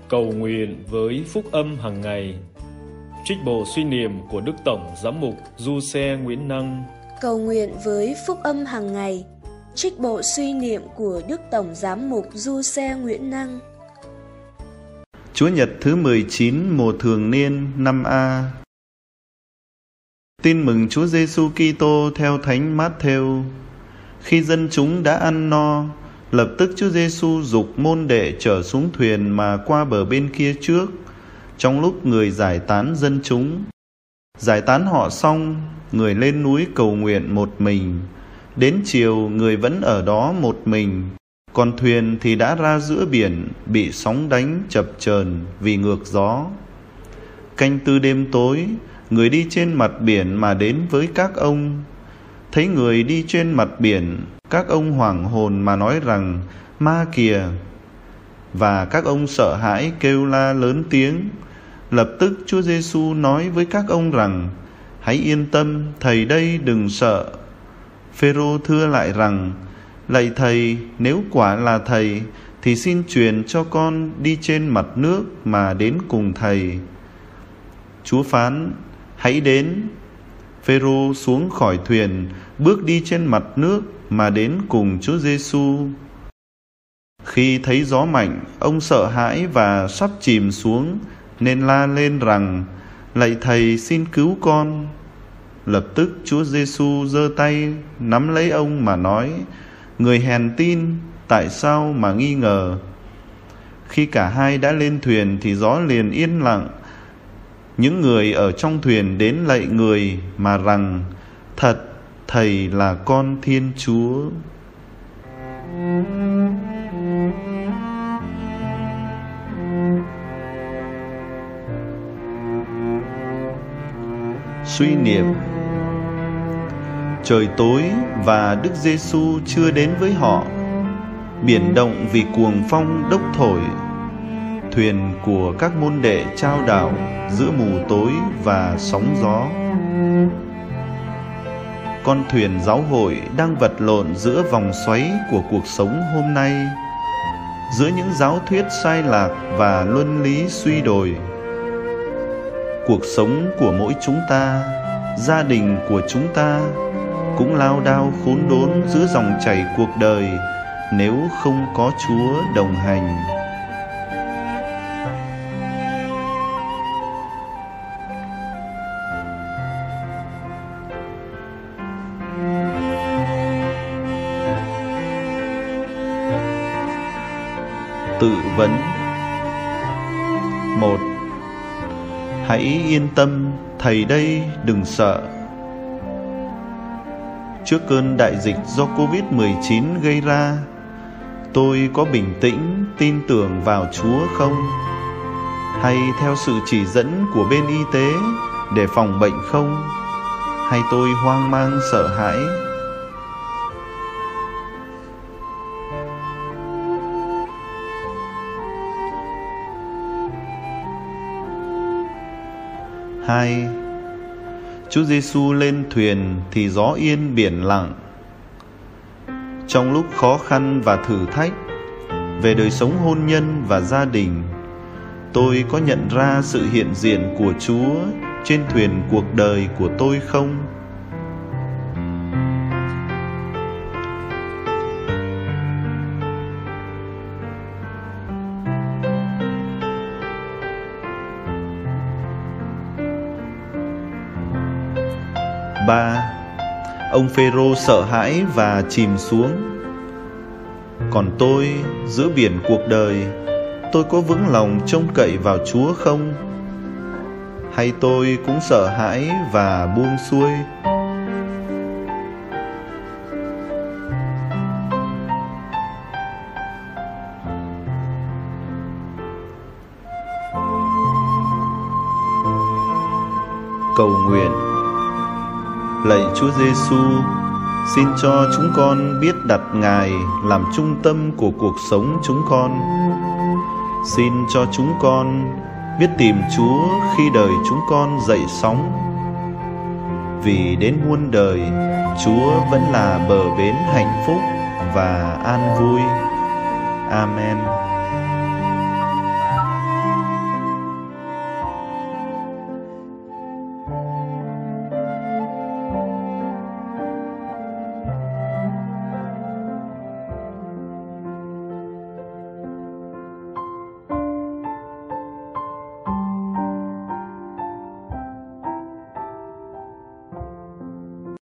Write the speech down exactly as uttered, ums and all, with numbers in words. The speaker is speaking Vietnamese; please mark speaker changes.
Speaker 1: Cầu nguyện với phúc âm hàng ngày. Trích bộ suy niệm của Đức Tổng Giám mục Giuse Nguyễn Năng.
Speaker 2: Cầu nguyện với phúc âm hàng ngày. Trích bộ suy niệm của Đức Tổng Giám mục Giuse Nguyễn Năng.
Speaker 3: Chúa Nhật thứ mười chín mùa thường niên năm A. Tin mừng Chúa Giêsu Kitô theo Thánh Mát-thêu. Khi dân chúng đã ăn no, lập tức Chúa Giêsu giục môn đệ trở xuống thuyền mà qua bờ bên kia trước, trong lúc người giải tán dân chúng. Giải tán họ xong, người lên núi cầu nguyện một mình. Đến chiều, người vẫn ở đó một mình, còn thuyền thì đã ra giữa biển, bị sóng đánh chập chờn vì ngược gió. Canh tư đêm tối, người đi trên mặt biển mà đến với các ông. Thấy người đi trên mặt biển, các ông hoảng hồn mà nói rằng: "Ma kìa!" Và các ông sợ hãi kêu la lớn tiếng. Lập tức Chúa Giêsu nói với các ông rằng: "Hãy yên tâm, thầy đây, đừng sợ." Phêrô thưa lại rằng: "Lạy thầy, nếu quả là thầy, thì xin truyền cho con đi trên mặt nước mà đến cùng thầy." Chúa phán: "Hãy đến." Phêrô xuống khỏi thuyền, bước đi trên mặt nước mà đến cùng Chúa Giêsu. Khi thấy gió mạnh, ông sợ hãi và sắp chìm xuống, nên la lên rằng: "Lạy thầy, xin cứu con." Lập tức Chúa Giêsu giơ tay nắm lấy ông mà nói: "Người hèn tin, tại sao mà nghi ngờ?" Khi cả hai đã lên thuyền thì gió liền yên lặng. Những người ở trong thuyền đến lạy người mà rằng: "Thật, thầy là con Thiên Chúa." Suy niệm. Trời tối và Đức Giêsu chưa đến với họ. Biển động vì cuồng phong đốc thổi. Thuyền của các môn đệ chao đảo giữa mù tối và sóng gió. Con thuyền giáo hội đang vật lộn giữa vòng xoáy của cuộc sống hôm nay, giữa những giáo thuyết sai lạc và luân lý suy đồi. Cuộc sống của mỗi chúng ta, gia đình của chúng ta cũng lao đao khốn đốn giữa dòng chảy cuộc đời nếu không có Chúa đồng hành. Tự vấn. Một. Hãy yên tâm, thầy đây, đừng sợ. Trước cơn đại dịch do Covid mười chín gây ra, tôi có bình tĩnh, tin tưởng vào Chúa không? Hay theo sự chỉ dẫn của bên y tế để phòng bệnh không? Hay tôi hoang mang sợ hãi? Hai. Chúa Giêsu lên thuyền thì gió yên biển lặng. Trong lúc khó khăn và thử thách về đời sống hôn nhân và gia đình, tôi có nhận ra sự hiện diện của Chúa trên thuyền cuộc đời của tôi không? Ba. Ông Phêrô sợ hãi và chìm xuống. Còn tôi, giữa biển cuộc đời, tôi có vững lòng trông cậy vào Chúa không? Hay tôi cũng sợ hãi và buông xuôi? Cầu nguyện. Lạy Chúa Giêsu, xin cho chúng con biết đặt Ngài làm trung tâm của cuộc sống chúng con. Xin cho chúng con biết tìm Chúa khi đời chúng con dậy sóng. Vì đến muôn đời, Chúa vẫn là bờ bến hạnh phúc và an vui. Amen.